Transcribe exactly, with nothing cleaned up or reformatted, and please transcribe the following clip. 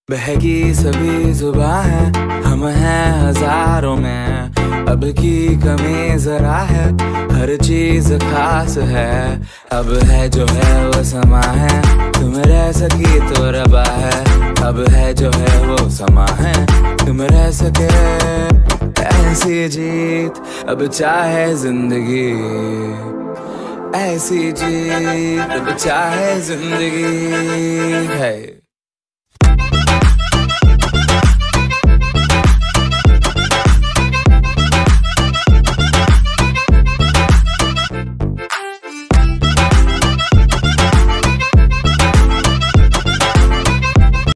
बहकी सभी जुबां है, हम हैं हजारों में। अब की कमी जरा है, हर चीज खास है। अब है जो है वो समा है, तुम रह सकी तो रबा है। अब है जो है वो समा है, तुम रह सके ऐसी जीत। अब चाहे जिंदगी ऐसी जीत, अब चाहे जिंदगी है।